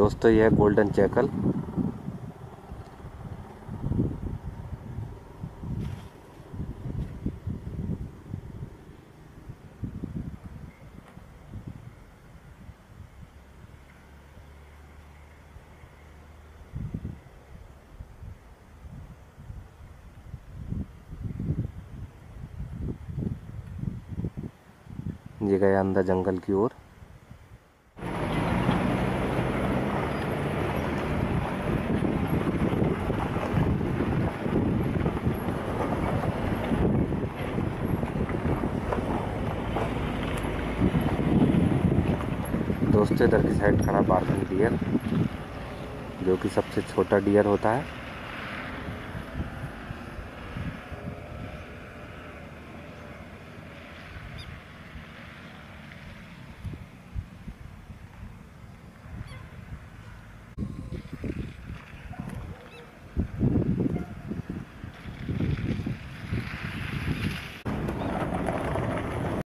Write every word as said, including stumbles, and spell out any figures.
दोस्तों यह है गोल्डन चैकल। ये गया अंदर जंगल की ओर। दोस्तों इधर की साइड खड़ा बार्किंग डियर, जो कि सबसे छोटा डियर होता है।